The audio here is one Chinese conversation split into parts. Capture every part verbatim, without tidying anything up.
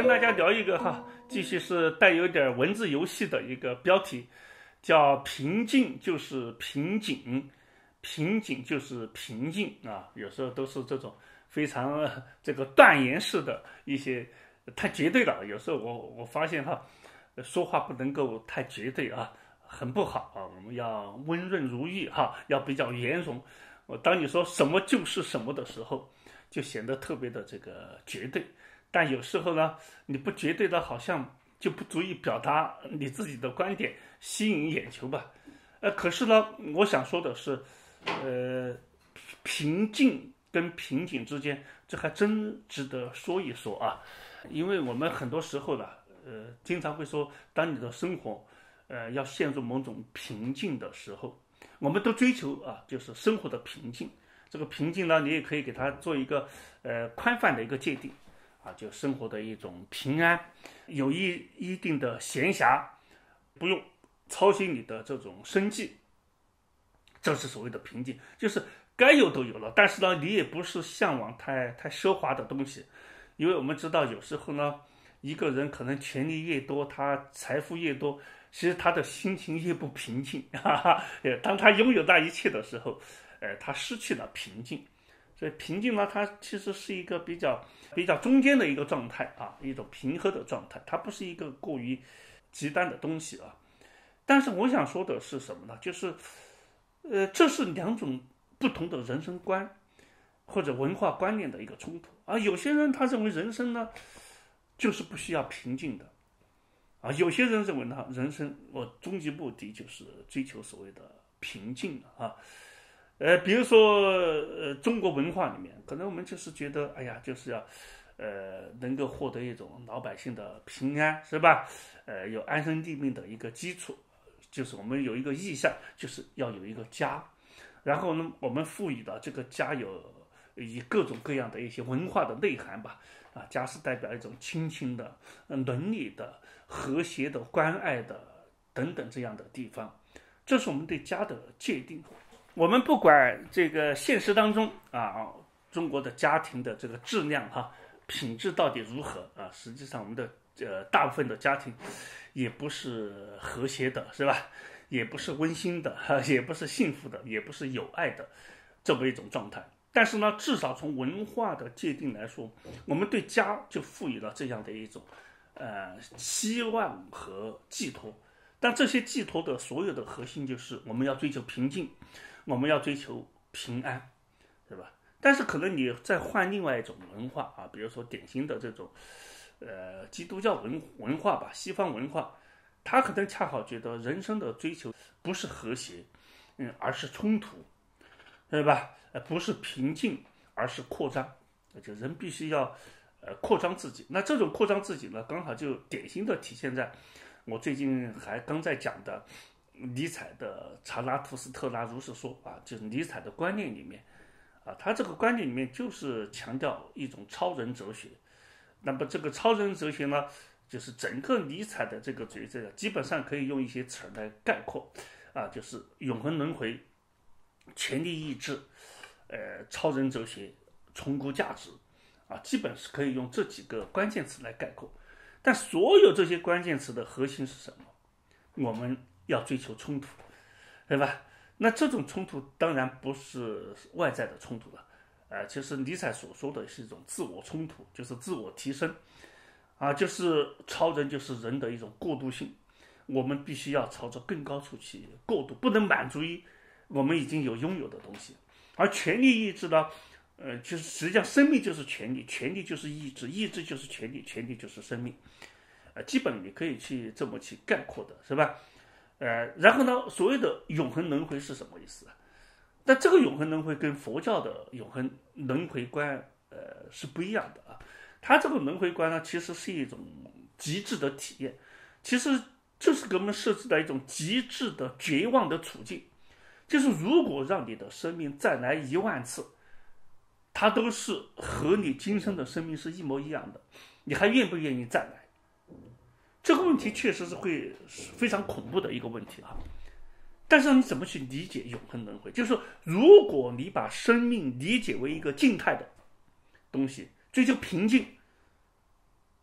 跟大家聊一个哈，继续是带有点文字游戏的一个标题，叫平静就是瓶颈，瓶颈就是平静啊。有时候都是这种非常这个断言式的一些太绝对了。有时候我我发现哈，说话不能够太绝对啊，很不好啊。我们要温润如玉哈，要比较圆融。我当你说什么就是什么的时候，就显得特别的这个绝对。但有时候呢，你不绝对的，好像就不足以表达你自己的观点，吸引眼球吧。呃，可是呢，我想说的是，呃，平静跟瓶颈之间，这还真值得说一说啊。因为我们很多时候呢，呃，经常会说，当你的生活，呃，要陷入某种瓶颈的时候，我们都追求啊，就是生活的平静。这个平静呢，你也可以给它做一个呃宽泛的一个界定。啊，就生活的一种平安，有一一定的闲暇，不用操心你的这种生计，这是所谓的平静，就是该有都有了，但是呢，你也不是向往太太奢华的东西，因为我们知道有时候呢，一个人可能权力越多，他财富越多，其实他的心情越不平静，哈哈，当他拥有那一切的时候，呃，他失去了平静。所以平静呢，它其实是一个比较比较中间的一个状态啊，一种平和的状态，它不是一个过于极端的东西啊。但是我想说的是什么呢？就是，呃，这是两种不同的人生观或者文化观念的一个冲突啊。有些人他认为人生呢就是不需要平静的啊，有些人认为呢，人生我终极目的就是追求所谓的平静啊。呃，比如说，呃，中国文化里面，可能我们就是觉得，哎呀，就是要，呃，能够获得一种老百姓的平安，是吧？呃，有安身立命的一个基础，就是我们有一个意向，就是要有一个家。然后呢，我们赋予了这个家有以各种各样的一些文化的内涵吧。啊，家是代表一种亲情的、伦理的、和谐的、关爱的等等这样的地方。这是我们对家的界定。我们不管这个现实当中啊，中国的家庭的这个质量哈、啊、品质到底如何啊？实际上，我们的呃大部分的家庭也不是和谐的，是吧？也不是温馨的，哈、啊，也不是幸福的，也不是有爱的这么一种状态。但是呢，至少从文化的界定来说，我们对家就赋予了这样的一种呃希望和寄托。但这些寄托的所有的核心就是我们要追求平静。我们要追求平安，对吧？但是可能你再换另外一种文化啊，比如说典型的这种，呃，基督教文文化吧，西方文化，他可能恰好觉得人生的追求不是和谐，嗯，而是冲突，对吧？呃，不是平静，而是扩张，就人必须要呃扩张自己。那这种扩张自己呢，刚好就典型的体现在我最近还刚在讲的。尼采的查拉图斯特拉如是说啊，就是尼采的观念里面啊，他这个观念里面就是强调一种超人哲学。那么这个超人哲学呢，就是整个尼采的这个哲学，基本上可以用一些词来概括啊，就是永恒轮回、权力意志、呃，超人哲学、崇高价值啊，基本是可以用这几个关键词来概括。但所有这些关键词的核心是什么？我们要追求冲突，对吧？那这种冲突当然不是外在的冲突了，呃，其实尼采所说的是一种自我冲突，就是自我提升，啊，就是超人就是人的一种过渡性，我们必须要朝着更高处去过渡，不能满足于我们已经有拥有的东西。而权力意志呢，呃，就是实际上生命就是权力，权力就是意志，意志就是权力，权力就是生命，呃，基本你可以去这么去概括的，是吧？呃，然后呢，所谓的永恒轮回是什么意思啊？那这个永恒轮回跟佛教的永恒轮回观，呃，是不一样的啊。它这个轮回观呢，其实是一种极致的体验，其实就是给我们设置了一种极致的绝望的处境，就是如果让你的生命再来一万次，它都是和你今生的生命是一模一样的，你还愿不愿意再来？这个问题确实是会非常恐怖的一个问题哈，但是你怎么去理解永恒轮回？就是说，如果你把生命理解为一个静态的东西，追求平静，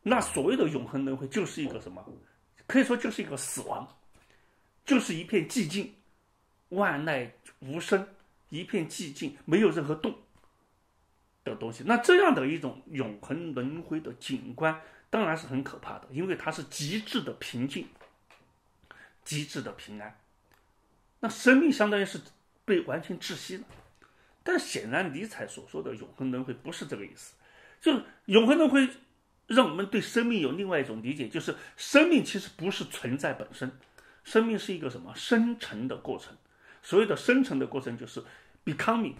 那所谓的永恒轮回就是一个什么？可以说就是一个死亡，就是一片寂静，万籁无声，一片寂静，没有任何动的东西。那这样的一种永恒轮回的景观当然是很可怕的，因为它是极致的平静，极致的平安。那生命相当于是被完全窒息了。但显然尼采所说的永恒轮回不是这个意思，就是永恒轮回让我们对生命有另外一种理解，就是生命其实不是存在本身，生命是一个什么生成的过程。所谓的生成的过程就是 becoming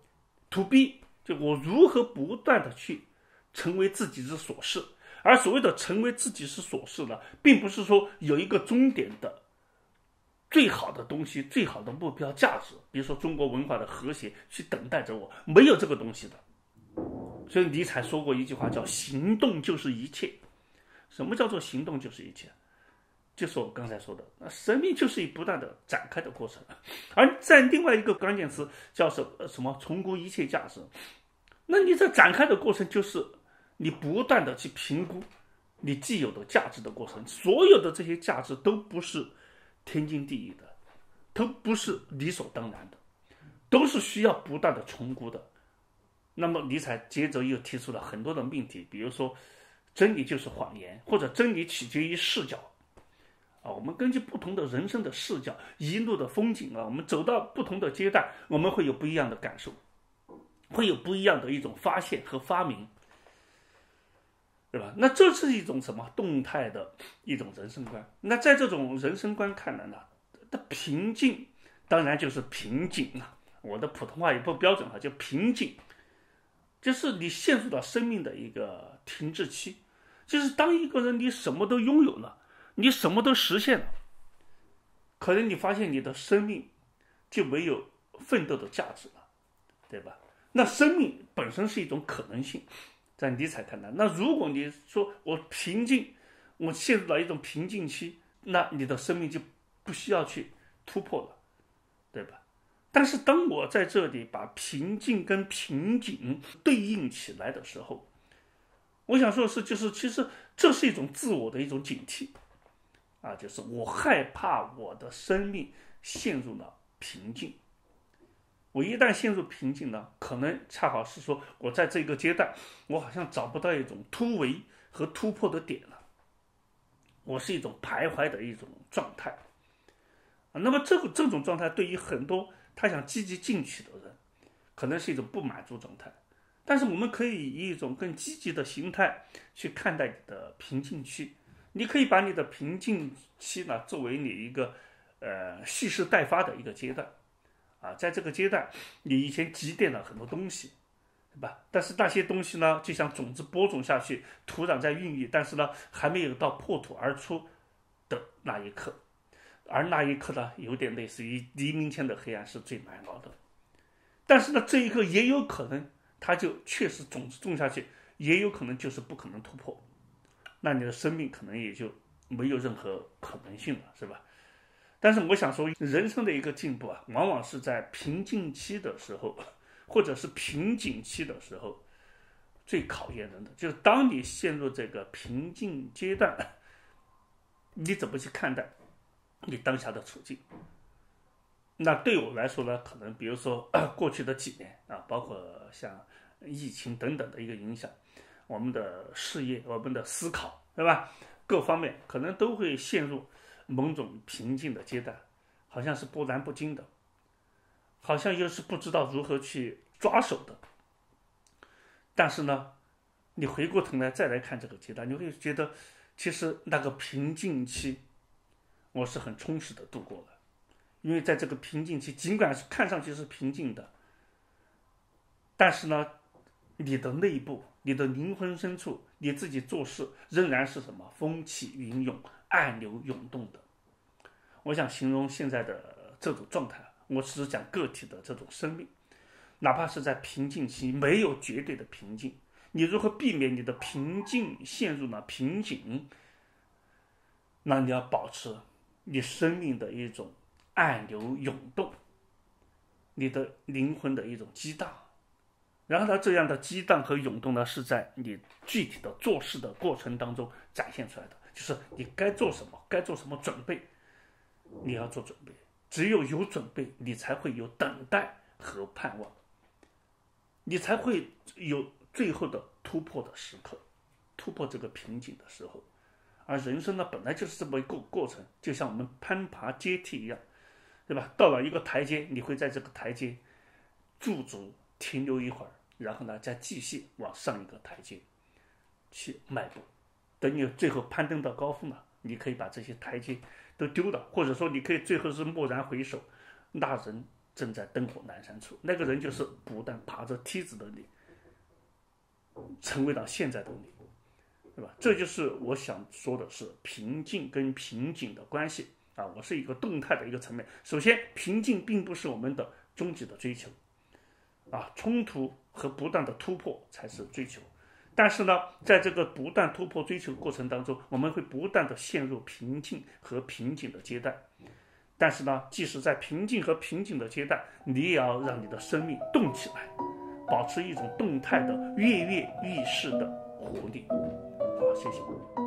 to be， 就我如何不断的去成为自己之所是。而所谓的成为自己之所是呢，并不是说有一个终点的最好的东西，最好的目标价值，比如说中国文化的和谐去等待着我，没有这个东西的。所以尼采说过一句话叫行动就是一切。什么叫做行动就是一切？就是我刚才说的，那生命就是一不断的展开的过程。而在另外一个关键词叫什么什么重估一切价值，那你这展开的过程就是你不断的去评估你既有的价值的过程。所有的这些价值都不是天经地义的，都不是理所当然的，都是需要不断的重估的。那么尼采接着又提出了很多的命题，比如说真理就是谎言，或者真理取决于视角啊。我们根据不同的人生的视角，一路的风景啊，我们走到不同的阶段，我们会有不一样的感受，会有不一样的一种发现和发明，对吧？那这是一种什么动态的一种人生观。那在这种人生观看来呢，的平静当然就是平静啊。我的普通话也不标准哈，就平静，就是你陷入到生命的一个停滞期。就是当一个人你什么都拥有了，你什么都实现了，可能你发现你的生命就没有奋斗的价值了，对吧？那生命本身是一种可能性，在尼采看来，那如果你说我平静，我陷入到一种平静期，那你的生命就不需要去突破了，对吧？但是当我在这里把平静跟瓶颈对应起来的时候，我想说的是，就是其实这是一种自我的一种警惕啊，就是我害怕我的生命陷入了平静。我一旦陷入瓶颈呢，可能恰好是说我在这个阶段，我好像找不到一种突围和突破的点了，我是一种徘徊的一种状态啊。那么这个这种状态对于很多他想积极进取的人，可能是一种不满足状态。但是我们可以以一种更积极的心态去看待你的瓶颈期。你可以把你的瓶颈期呢作为你一个呃蓄势待发的一个阶段啊，在这个阶段，你以前积淀了很多东西，对吧？但是那些东西呢，就像种子播种下去，土壤在孕育，但是呢，还没有到破土而出的那一刻，而那一刻呢，有点类似于黎明前的黑暗是最难熬的。但是呢，这一刻也有可能，它就确实种子种下去，也有可能就是不可能突破，那你的生命可能也就没有任何可能性了，是吧？但是我想说，人生的一个进步啊，往往是在瓶颈期的时候，或者是瓶颈期的时候，最考验人的，就是当你陷入这个瓶颈阶段，你怎么去看待你当下的处境？那对我来说呢，可能比如说过去的几年啊，包括像疫情等等的一个影响，我们的事业、我们的思考，对吧？各方面可能都会陷入某种平静的阶段，好像是波澜不惊的，好像又是不知道如何去抓手的。但是呢，你回过头来再来看这个阶段，你会觉得其实那个平静期我是很充实的度过了。因为在这个平静期，尽管是看上去是平静的，但是呢，你的内部、你的灵魂深处，你自己做事仍然是什么风起云涌、暗流涌动的。我想形容现在的这种状态，我只是讲个体的这种生命，哪怕是在平静期，没有绝对的平静，你如何避免你的平静陷入了瓶颈？那你要保持你生命的一种暗流涌动，你的灵魂的一种激荡， 然后呢，这样的激荡和涌动呢，是在你具体的做事的过程当中展现出来的，就是你该做什么，该做什么准备，你要做准备。只有有准备，你才会有等待和盼望，你才会有最后的突破的时刻，突破这个瓶颈的时候。而人生呢，本来就是这么一个过程，就像我们攀爬阶梯一样，对吧？到了一个台阶，你会在这个台阶驻足停留一会儿，然后呢，再继续往上一个台阶去迈步。等你最后攀登到高峰了，你可以把这些台阶都丢了，或者说你可以最后是蓦然回首，那人正在灯火阑珊处，那个人就是不但爬着梯子的你，成为了现在的你，对吧？这就是我想说的是平静跟瓶颈的关系啊。我是一个动态的一个层面。首先，平静并不是我们的终极的追求啊，冲突和不断的突破才是追求。但是呢，在这个不断突破追求过程当中，我们会不断的陷入平静和瓶颈的阶段。但是呢，即使在平静和瓶颈的阶段，你也要让你的生命动起来，保持一种动态的跃跃欲试的活力。好，谢谢。